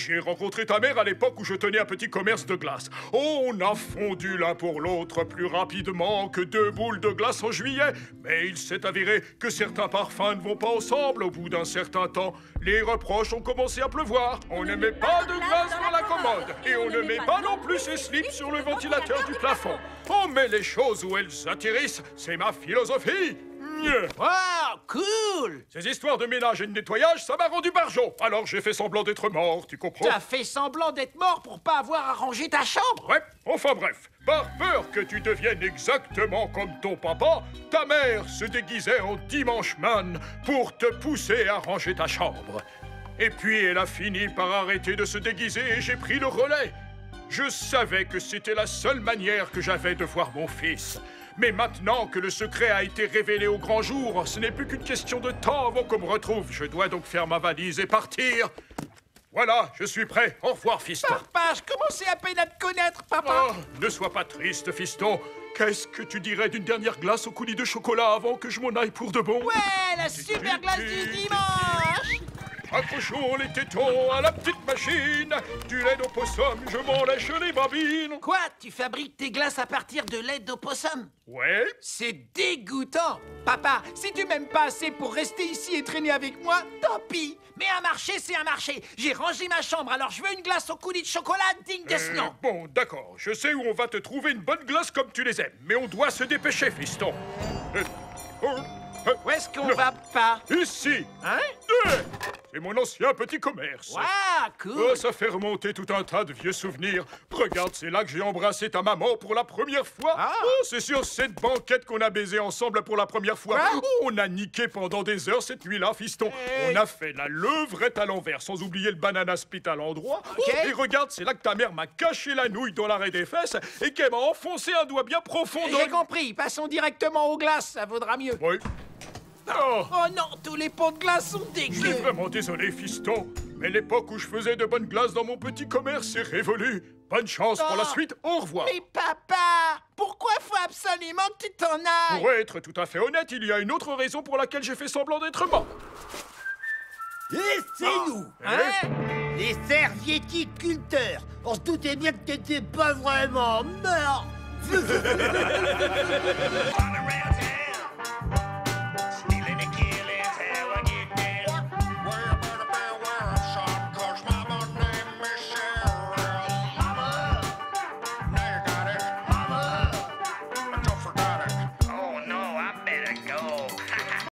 J'ai rencontré ta mère à l'époque où je tenais un petit commerce de glace. On a fondu l'un pour l'autre plus rapidement que 2 boules de glace en juillet. Mais il s'est avéré que certains parfums ne vont pas ensemble au bout d'un certain temps. Les reproches ont commencé à pleuvoir. On ne met pas de glace dans la commode. Et on ne met pas non plus ses slips sur le ventilateur du plafond. On met les choses où elles atterrissent. C'est ma philosophie. Wow, cool! Ces histoires de ménage et de nettoyage, ça m'a rendu barjot. Alors j'ai fait semblant d'être mort, tu comprends? T'as fait semblant d'être mort pour pas avoir à ranger ta chambre? Ouais, enfin bref. Par peur que tu deviennes exactement comme ton papa, ta mère se déguisait en Dimanche Man pour te pousser à ranger ta chambre. Et puis elle a fini par arrêter de se déguiser et j'ai pris le relais. Je savais que c'était la seule manière que j'avais de voir mon fils. Mais maintenant que le secret a été révélé au grand jour, ce n'est plus qu'une question de temps avant qu'on me retrouve. Je dois donc faire ma valise et partir. Voilà, je suis prêt. Au revoir, fiston. Papa, je commençais à peine à te connaître, papa. Oh, ne sois pas triste, fiston. Qu'est-ce que tu dirais d'une dernière glace au coulis de chocolat avant que je m'en aille pour de bon? Ouais, la super glace du dimanche! Accrochons les tétons à la petite machine. Du lait d'opossum, je m'en lèche les babines. Quoi? Tu fabriques tes glaces à partir de lait d'opossum? Ouais? C'est dégoûtant! Papa, si tu m'aimes pas assez pour rester ici et traîner avec moi, tant pis! Mais un marché, c'est un marché! J'ai rangé ma chambre, alors je veux une glace au coulis de chocolat digne de ce nom! Bon, d'accord. Je sais où on va te trouver une bonne glace comme tu les aimes. Mais on doit se dépêcher, fiston. Où est-ce qu'on va, papa? Ici. Hein? C'est mon ancien petit commerce. Waouh, cool! Oh, ça fait remonter tout un tas de vieux souvenirs. Regarde, c'est là que j'ai embrassé ta maman pour la première fois. Ah. Oh, c'est sur cette banquette qu'on a baisé ensemble pour la première fois. Quoi? Oh, on a niqué pendant des heures cette nuit-là, fiston. Hey. On a fait la levrette à l'envers, sans oublier le banana split à l'endroit. Ok. Oh, et regarde, c'est là que ta mère m'a caché la nouille dans l'arrêt des fesses et qu'elle m'a enfoncé un doigt bien profond dans... J'ai compris, passons directement aux glaces, ça vaudra mieux. Oui. Oh. Oh non, tous les pots de glace sont Je suis dégueux! vraiment désolé, fiston. Mais l'époque où je faisais de bonnes glaces dans mon petit commerce est révolue. Bonne chance pour la Oh. suite. Au revoir. Mais papa, pourquoi faut absolument que tu t'en ailles? Pour être tout à fait honnête, il y a une autre raison pour laquelle j'ai fait semblant d'être mort. Et c'est nous, Hein? les serviéticulteurs. On se doutait bien que t'étais pas vraiment mort.